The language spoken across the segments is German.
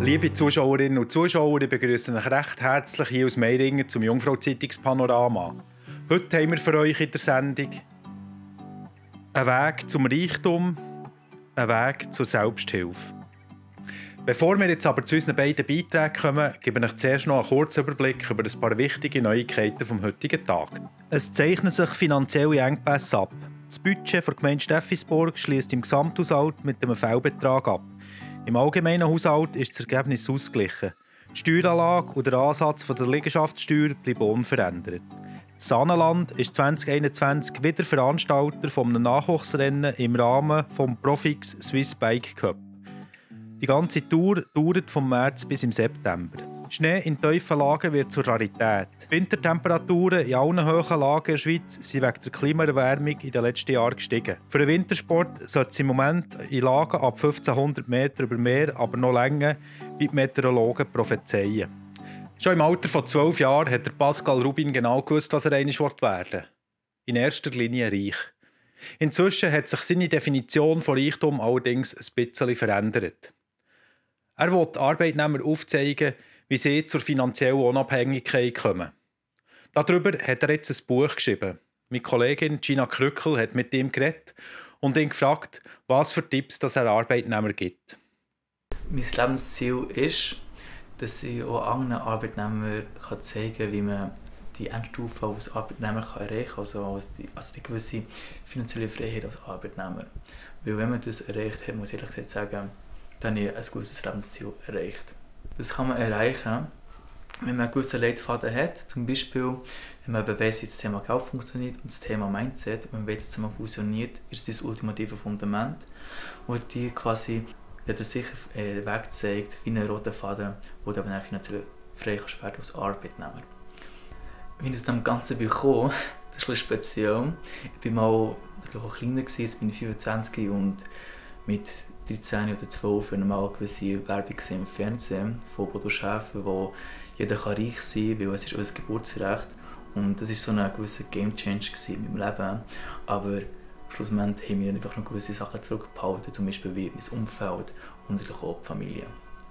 Liebe Zuschauerinnen und Zuschauer, ich begrüße euch recht herzlich hier aus Meiringen zum Jungfrau-Zeitungspanorama. Heute haben wir für euch in der Sendung einen Weg zum Reichtum, einen Weg zur Selbsthilfe. Bevor wir jetzt aber zu unseren beiden Beiträgen kommen, gebe ich euch zuerst noch einen kurzen Überblick über ein paar wichtige Neuigkeiten vom heutigen Tag. Es zeichnen sich finanzielle Engpässe ab. Das Budget der Gemeinde Steffisburg schließt im Gesamthaushalt mit einem Fehlbetrag ab. Im allgemeinen Haushalt ist das Ergebnis ausgeglichen. Die Steueranlage und der Ansatz der Liegenschaftssteuer bleiben unverändert. Das Saanenland ist 2021 wieder Veranstalter eines Nachwuchsrennen im Rahmen des Profix Swiss Bike Cup. Die ganze Tour dauert vom März bis im September. Schnee in tiefen Lagen wird zur Rarität. Die Wintertemperaturen in allen hohen Lagen der Schweiz sind wegen der Klimaerwärmung in den letzten Jahren gestiegen. Für den Wintersport sollte es im Moment in Lagen ab 1500 Meter über Meer aber noch länger, wie die Meteorologen prophezeien. Schon im Alter von 12 Jahren hat der Pascal Rubin genau gewusst, was er einmal werden will. In erster Linie reich. Inzwischen hat sich seine Definition von Reichtum allerdings ein bisschen verändert. Er will Arbeitnehmer aufzeigen, wie sie zur finanziellen Unabhängigkeit kommen. Darüber hat er jetzt ein Buch geschrieben. Meine Kollegin Gina Krückel hat mit ihm geredet und ihn gefragt, was für Tipps das er Arbeitnehmer gibt. Mein Lebensziel ist, dass ich auch anderen Arbeitnehmern zeigen kann, wie man die Endstufe als Arbeitnehmer erreichen kann, also die gewisse finanzielle Freiheit als Arbeitnehmer. Weil wenn man das erreicht hat, muss ich ehrlich gesagt sagen, dann habe ich ein gewisses Lebensziel erreicht. Das kann man erreichen, wenn man einen gewissen Leitfaden hat. Zum Beispiel, wenn man weiss, wie das Thema Geld funktioniert und das Thema Mindset, und wenn beides zusammen fusioniert, ist das ultimative Fundament, wo dir quasi der sicher Weg zeigt, wie ein roter Faden, wo du dann finanziell frei kannst werden als Arbeitnehmer. Wie ich das dem Ganzen bekomme, das ist ein bisschen speziell. Ich war mal kleiner, jetzt bin ich 25 und mit 13 oder 12 habe ich mal eine gewisse Werbung im Fernsehen von Bodo Schäfer, wo jeder reich sein kann, weil es ist unser Geburtsrecht. Und das war so ein gewisser Game-Changer in meinem Leben. Aber schlussendlich haben wir einfach noch gewisse Sachen zurückgehalten, zum Beispiel wie mein Umfeld und auch die Familie.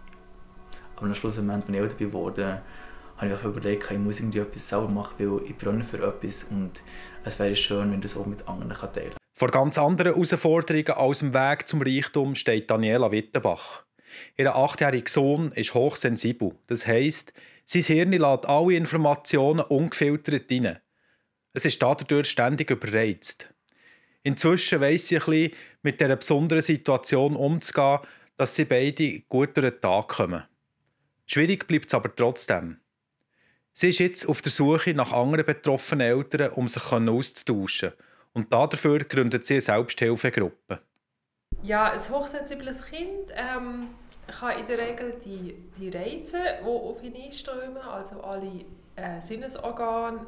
Aber am Schluss, als ich älter geworden habe ich überlegt, ich muss irgendwie etwas selber machen, weil ich brenne für etwas und es wäre schön, wenn ich das auch mit anderen teilen kann. Vor ganz anderen Herausforderungen als dem Weg zum Reichtum steht Daniela Wittenbach. Ihr 8-jähriger Sohn ist hochsensibel. Das heisst, sein Hirn lässt alle Informationen ungefiltert rein. Es ist dadurch ständig überreizt. Inzwischen weiss sie ein bisschen, mit dieser besonderen Situation umzugehen, dass sie beide gut durch den Tag kommen. Schwierig bleibt es aber trotzdem. Sie ist jetzt auf der Suche nach anderen betroffenen Eltern, um sich auszutauschen. Und dafür gründet sie eine Selbsthilfegruppe. Ja, ein hochsensibles Kind kann in der Regel die Reize, die auf ihn einströmen, also alle Sinnesorgane,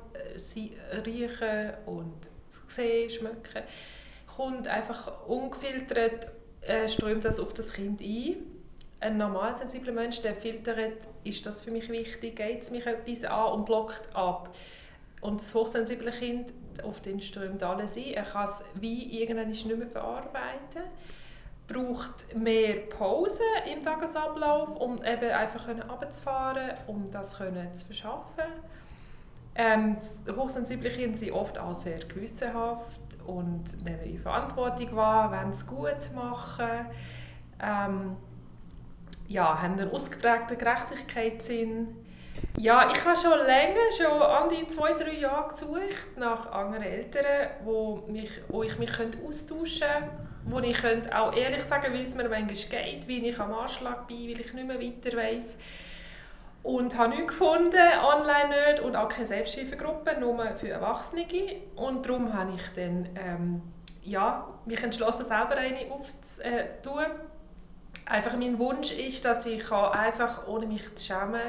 riechen und sehen, schmecken, kommt einfach ungefiltert, strömt das auf das Kind ein. Ein normal sensibler Mensch, der filtert, ist das für mich wichtig, geht es mich etwas an und blockt ab. Und das hochsensible Kind, auf den strömt alles ein. Er kann es wie irgendwann nicht mehr verarbeiten. Braucht mehr Pause im Tagesablauf, um eben einfach runterzufahren, um das zu verschaffen. Hochsensible Kinder sind oft auch sehr gewissenhaft und nehmen ihre Verantwortung wahr, wollen es gut machen. Haben einen ausgeprägten Gerechtigkeitssinn. Ja, ich habe schon länger, schon an die 2-3 Jahre gesucht nach anderen Eltern, wo ich mich austauschen könnte, wo ich auch ehrlich sagen, wie es mir manchmal geht, wie ich am Anschlag bin, weil ich nicht mehr weiter weiss. Und habe nichts gefunden, online nicht, und auch keine Selbsthilfegruppe, nur für Erwachsene. Und darum habe ich dann mich entschlossen, selber eine aufzutun. Einfach mein Wunsch ist, dass ich einfach, ohne mich zu schämen,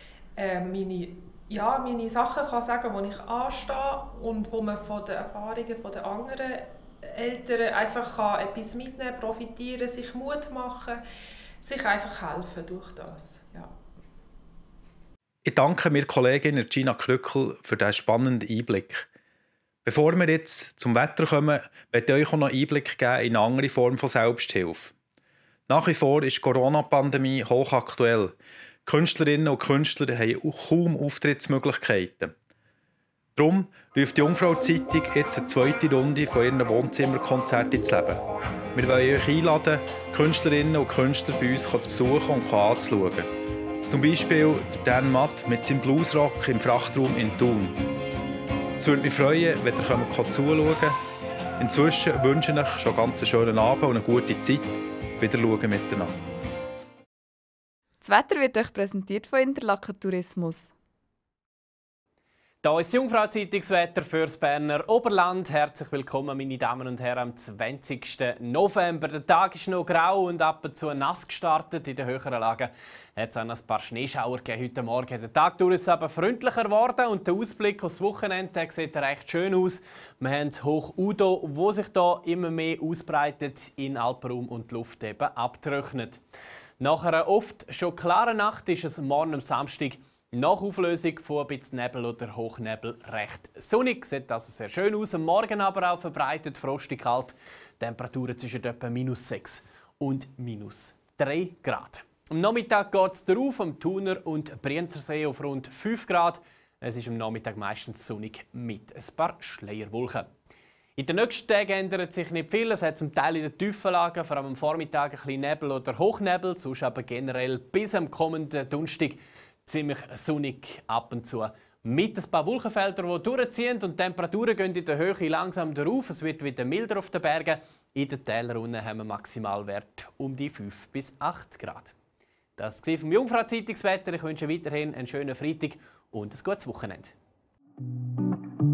meine Sachen kann sagen, wo ich anstehe und wo man von den Erfahrungen der anderen Eltern einfach etwas mitnehmen kann, profitieren, sich Mut machen, sich einfach helfen durch das. Ja. Ich danke mir Kollegin Gina Krückel für diesen spannenden Einblick. Bevor wir jetzt zum Wetter kommen, möchte ich euch auch noch Einblick geben in eine andere Form von Selbsthilfe. Nach wie vor ist die Corona-Pandemie hochaktuell. Künstlerinnen und Künstler haben kaum Auftrittsmöglichkeiten. Darum ruft die Jungfrau-Zeitung jetzt eine zweite Runde von ihren Wohnzimmerkonzerten ins Leben. Wir wollen euch einladen, Künstlerinnen und Künstler bei uns zu besuchen und anzuschauen. Zum Beispiel Dan Matt mit seinem Bluesrock im Frachtraum in Thun. Es würde mich freuen, wenn ihr zuschauen könnt. Inzwischen wünsche ich euch schon ganz einen schönen Abend und eine gute Zeit. Wieder schauen miteinander. Das Wetter wird euch präsentiert von Interlaken Tourismus. Hier ist das Jungfrau-Zeitungswetter fürs Berner Oberland. Herzlich willkommen, meine Damen und Herren, am 20. November. Der Tag ist noch grau und ab und zu nass gestartet. In den höheren Lagen hat es auch ein paar Schneeschauer gegeben heute Morgen. Der Tag durch ist aber freundlicher geworden und der Ausblick aufs Wochenende sieht recht schön aus. Wir haben das Hoch Udo, wo sich hier immer mehr ausbreitet in Alpenraum und die Luft eben abtrocknet. Nach einer oft schon klaren Nacht ist es morgen am Samstag nach Auflösung von ein bisschen Nebel oder Hochnebel recht sonnig. Sieht also sehr schön aus. Am Morgen aber auch verbreitet frostig kalt. Temperaturen zwischen etwa -6 und -3 Grad. Am Nachmittag geht es darauf am Thuner und Brienzersee auf rund 5 Grad. Es ist am Nachmittag meistens sonnig mit ein paar Schleierwolken. In den nächsten Tagen ändert sich nicht viel. Es hat zum Teil in den tiefen Lagen, vor allem am Vormittag, ein bisschen Nebel oder Hochnebel. Sonst aber generell bis am kommenden Donnerstag ziemlich sonnig ab und zu. Mit ein paar Wolkenfeldern, die durchziehen und die Temperaturen gehen in der Höhe langsam darauf. Es wird wieder milder auf den Bergen. In den Tälern unten haben wir Maximalwert um die 5 bis 8 Grad. Das war vom Jungfrau-Zeitungswetter. Ich wünsche weiterhin einen schönen Freitag und ein gutes Wochenende.